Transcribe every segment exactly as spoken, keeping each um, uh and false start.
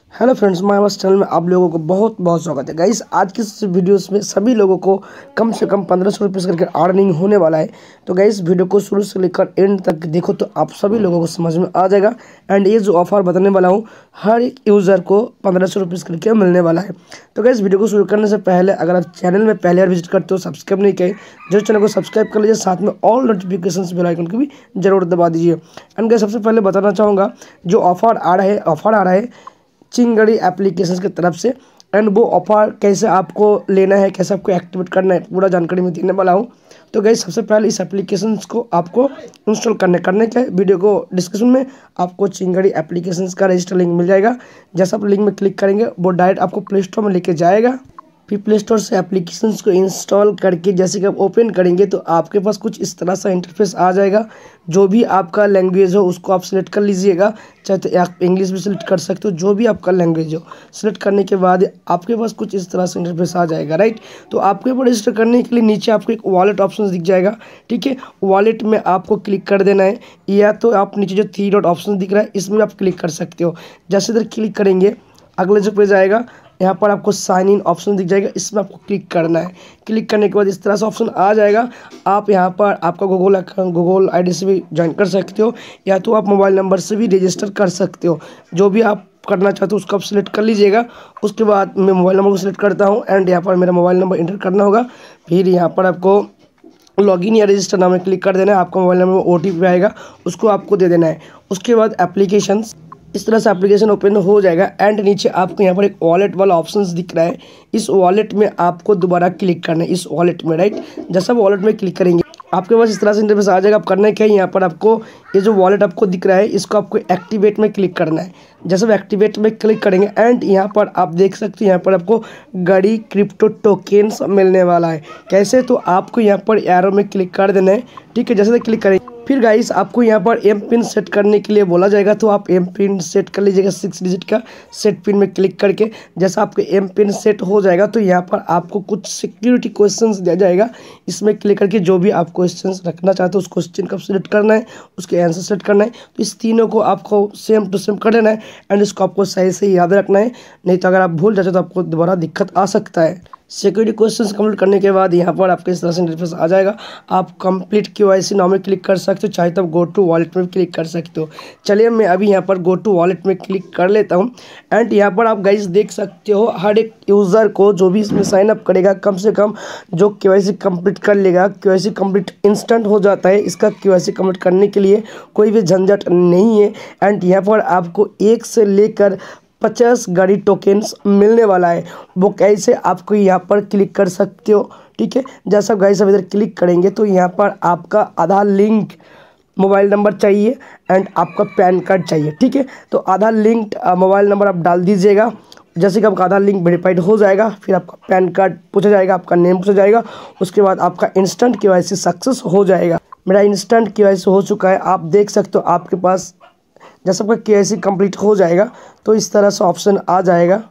Hello friends, my वास channel में आप लोगों को बहुत बहुत स्वागत है। गाइस, आज की इस वीडियोस में सभी लोगों को कम से कम पंद्रह सौ रुपये करके अर्निंग होने वाला है। तो गाइस, वीडियो को शुरू से लेकर एंड तक देखो तो आप सभी लोगों को समझ में आ जाएगा। एंड ये जो ऑफर बताने वाला हूँ, हर एक यूज़र को पंद्रह सौ रुपये करके मिलने वाला है। तो गाइस, वीडियो को शुरू करने से पहले अगर आप चैनल में पहले बार विजिट करते हो, सब्सक्राइब नहीं किए, जो चैनल को सब्सक्राइब कर लीजिए, साथ में ऑल नोटिफिकेशन बेल आइकन को भी जरूर दबा दीजिए। एंड गाइस, सबसे पहले बताना चाहूँगा, जो ऑफर आ रहा है ऑफर आ रहा है चिंगड़ी एप्लीकेशन की तरफ से। एंड वो ऑफर कैसे आपको लेना है, कैसे आपको एक्टिवेट करना है, पूरा जानकारी मैं देने वाला हूँ। तो गाइस, सबसे पहले इस एप्लीकेशन को आपको इंस्टॉल करने करने के वीडियो को डिस्क्रिप्शन में आपको चिंगड़ी एप्लीकेशन का रजिस्टर लिंक मिल जाएगा। जैसा आप लिंक में क्लिक करेंगे वो डायरेक्ट आपको प्ले स्टोर में लेके जाएगा। फिर प्ले स्टोर से एप्लीकेशंस को इंस्टॉल करके जैसे कि आप ओपन करेंगे तो आपके पास कुछ इस तरह सा इंटरफेस आ जाएगा। जो भी आपका लैंग्वेज हो उसको आप सिलेक्ट कर लीजिएगा, चाहे तो आप इंग्लिश भी सिलेक्ट कर सकते हो, जो भी आपका लैंग्वेज हो। सिलेक्ट करने के बाद आपके पास कुछ इस तरह से इंटरफेस आ जाएगा, राइट। तो आपके ऊपर रजिस्टर करने के लिए नीचे आपको एक वॉलेट ऑप्शन दिख जाएगा, ठीक है। वॉलेट में आपको क्लिक कर देना है, या तो आप नीचे जो थ्री डॉट ऑप्शन दिख रहा है इसमें आप क्लिक कर सकते हो। जैसे इधर क्लिक करेंगे अगले जो पेज आएगा, यहाँ पर आपको साइन इन ऑप्शन दिख जाएगा, इसमें आपको क्लिक करना है। क्लिक करने के बाद इस तरह से ऑप्शन आ जाएगा। आप यहाँ पर आपका गूगल अकाउंट गूगल आईडी से भी ज्वाइन कर सकते हो, या तो आप मोबाइल नंबर से भी रजिस्टर कर सकते हो। जो भी आप करना चाहते हो उसको आप सिलेक्ट कर लीजिएगा। उसके बाद मैं मोबाइल नंबर को सिलेक्ट करता हूँ एंड यहाँ पर मेरा मोबाइल नंबर इंटर करना होगा। फिर यहाँ पर आपको लॉगिन या रजिस्टर नाम में क्लिक कर देना है। आपका मोबाइल नंबर में ओ टी पी आएगा, उसको आपको दे देना है। उसके बाद एप्लीकेशन इस तरह से एप्लीकेशन ओपन हो जाएगा। एंड नीचे आपको यहाँ पर एक वॉलेट वाला ऑप्शन दिख रहा है, इस वॉलेट में आपको दोबारा क्लिक करना है, इस वॉलेट में, राइट। जैसा वॉलेट में क्लिक करेंगे आपके पास इस तरह से इंटरफेस आ जाएगा। आप करना क्या है, यहाँ पर आपको ये जो वॉलेट आपको दिख रहा है इसको आपको एक्टिवेट में क्लिक करना है। जैसे आप एक्टिवेट में क्लिक करेंगे एंड यहाँ पर आप देख सकते हो यहाँ पर आपको गड़ी क्रिप्टो टोकन्स मिलने वाला है। कैसे, तो आपको यहाँ पर एरो में क्लिक कर देना है, ठीक है। जैसे क्लिक करेंगे फिर गाइस आपको यहाँ पर एम पिन सेट करने के लिए बोला जाएगा, तो आप एम पिन सेट कर लीजिएगा सिक्स डिजिट का। सेट पिन में क्लिक करके जैसा आपके एम पिन सेट हो जाएगा तो यहाँ पर आपको कुछ सिक्योरिटी क्वेश्चंस दिया जाएगा। इसमें क्लिक करके जो भी आप क्वेश्चंस रखना चाहते हो उस क्वेश्चन को सिलेक्ट करना है, उसके आंसर सेट करना है। तो इस तीनों को आपको सेम टू सेम कर लेना है एंड इसको आपको सही से याद रखना है, नहीं तो अगर आप भूल जाते तो आपको दोबारा दिक्कत आ सकता है। सिक्योरिटी क्वेश्चंस कंप्लीट करने के बाद यहाँ पर आपके इस तरह से इंटरफेस आ जाएगा। आप कंप्लीट केवाईसी नाउ में क्लिक कर सकते हो, चाहे तो गो टू वॉलेट में क्लिक कर सकते हो। चलिए मैं अभी यहाँ पर गो टू वॉलेट में क्लिक कर लेता हूँ। एंड यहाँ पर आप गाइस देख सकते हो हर एक यूज़र को जो भी इसमें साइन अप करेगा, कम से कम जो केवाईसी कंप्लीट कर लेगा, केवाईसी कंप्लीट इंस्टेंट हो जाता है। इसका केवाईसी कंप्लीट करने के लिए कोई भी झंझट नहीं है। एंड यहाँ पर आपको एक से लेकर पचास गाड़ी टोकन्स मिलने वाला है। वो कैसे, आपको यहाँ पर क्लिक कर सकते हो, ठीक है। जैसा गाइस अब इधर क्लिक करेंगे तो यहाँ पर आपका आधार लिंक मोबाइल नंबर चाहिए एंड आपका पैन कार्ड चाहिए, ठीक है। तो आधार लिंक मोबाइल नंबर आप डाल दीजिएगा। जैसे कि आपका आधार लिंक वेरीफाइड हो जाएगा, फिर आपका पैन कार्ड पूछा जाएगा, आपका नेम पूछा जाएगा। उसके बाद आपका इंस्टेंट केवाईसी सक्सेस हो जाएगा। मेरा इंस्टेंट केवाईसी हो चुका है, आप देख सकते हो। आपके पास जैसे आपका केवाईसी कंप्लीट हो जाएगा तो इस तरह से ऑप्शन आ जाएगा,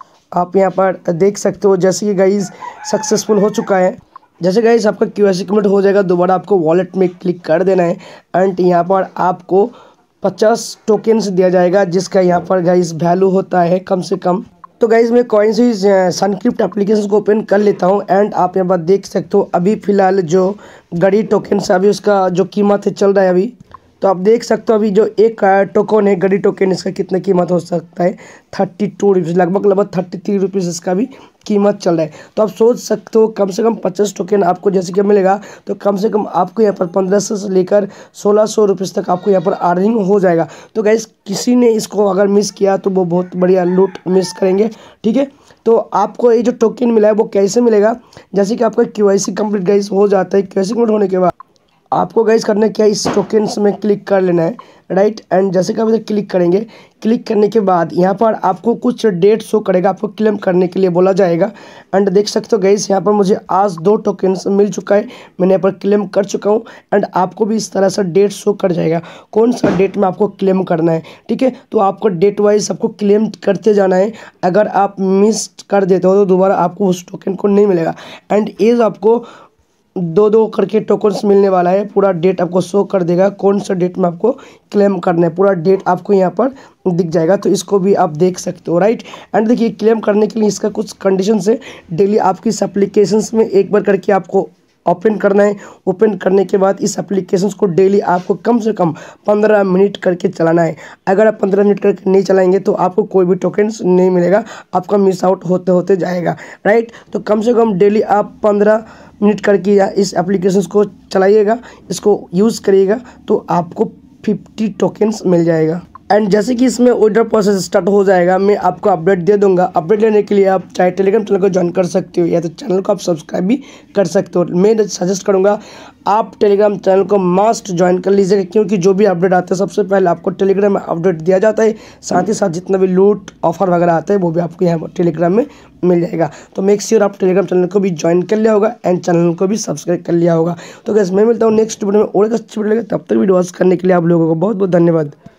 आप यहाँ पर देख सकते हो। जैसे कि गाइस सक्सेसफुल हो चुका है। जैसे गाइस आपका केवाईसी कंप्लीट हो जाएगा, दोबारा आपको वॉलेट में क्लिक कर देना है एंड यहाँ पर आपको पचास टोकन्स दिया जाएगा, जिसका यहाँ पर गाइस वैल्यू होता है कम से कम। तो गाइस मैं कॉइन से सनक्रिप्ट एप्लीकेशन को ओपन कर लेता हूँ एंड आप यहाँ पर देख सकते हो अभी फिलहाल जो गड़ी टोकन्स अभी उसका जो कीमत है चल रहा है अभी, तो आप देख सकते हो अभी जो एक टोकन है गड़ी टोकन, इसका कितना कीमत हो सकता है, थर्टी टू रुपीज़ लगभग लगभग थर्टी थ्री रुपीज़ इसका भी कीमत चल रहा है। तो आप सोच सकते हो कम से कम पचास टोकन आपको जैसे कि मिलेगा तो कम से कम आपको यहाँ पर पंद्रह सौ से लेकर सोलह सौ रुपीज़ तक आपको यहाँ पर अर्निंग हो जाएगा। तो गाइस किसी ने इसको अगर मिस किया तो वो बहुत बढ़िया लूट मिस करेंगे, ठीक है। तो आपको ये जो टोकन मिला है वो कैसे मिलेगा, जैसे कि आपका केवाईसी कंप्लीट गाइस हो जाता है। केवाईसी कंप्लीट होने के बाद आपको गाइस करना क्या है, इस टोकन्स में क्लिक कर लेना है, राइट। एंड जैसे कि आप इधर क्लिक करेंगे, क्लिक करने के बाद यहाँ पर आपको कुछ डेट शो करेगा, आपको क्लेम करने के लिए बोला जाएगा। एंड देख सकते हो गाइस यहाँ पर मुझे आज दो टोकन्स मिल चुका है, मैंने यहाँ पर क्लेम कर चुका हूँ। एंड आपको भी इस तरह से डेट शो कर जाएगा कौन सा डेट में आपको क्लेम करना है, ठीक है। तो आपको डेट वाइज सबको क्लेम करते जाना है। अगर आप मिस कर देते हो तो दोबारा आपको उस टोकन को नहीं मिलेगा। एंड एज आपको दो दो करके टोकन्स मिलने वाला है। पूरा डेट आपको शो कर देगा, कौन सा डेट में आपको क्लेम करना है, पूरा डेट आपको यहाँ पर दिख जाएगा। तो इसको भी आप देख सकते हो, राइट। एंड देखिए क्लेम करने के लिए इसका कुछ कंडीशंस है। डेली आपकी इस एप्लीकेशंस में एक बार करके आपको ओपन करना है। ओपन करने के बाद इस एप्लीकेशंस को डेली आपको कम से कम पंद्रह मिनट करके चलाना है। अगर आप पंद्रह मिनट करके नहीं चलाएंगे तो आपको कोई भी टोकन्स नहीं मिलेगा, आपका मिस आउट होते होते जाएगा, राइट। तो कम से कम डेली आप पंद्रह मिनट करके या इस एप्लीकेशंस को चलाइएगा, इसको यूज़ करिएगा, तो आपको फिफ्टी टोकन्स मिल जाएगा। एंड जैसे कि इसमें ऑर्डर प्रोसेस स्टार्ट हो जाएगा, मैं आपको अपडेट दे दूंगा। अपडेट लेने के लिए आप चाहे टेलीग्राम चैनल को ज्वाइन कर सकते हो या तो चैनल को आप सब्सक्राइब भी कर सकते हो। मैं सजेस्ट करूंगा आप टेलीग्राम चैनल को मस्ट ज्वाइन कर लीजिएगा, क्योंकि जो भी अपडेट आता है सबसे पहले आपको टेलीग्राम में अपडेट दिया जाता है। साथ ही साथ जितना भी लूट ऑफर वगैरह आता है वो भी आपको यहाँ टेलीग्राम में मिल जाएगा। तो मेक श्योर आप टेलीग्राम चैनल को भी ज्वाइन कर लिया होगा एंड चैनल को भी सब्सक्राइब कर लिया होगा। तो गाइस मैं मिलता हूँ नेक्स्ट वीडियो में और एक अच्छी वीडियो, तब तक वीडियो वॉच करने के लिए आप लोगों को बहुत बहुत धन्यवाद।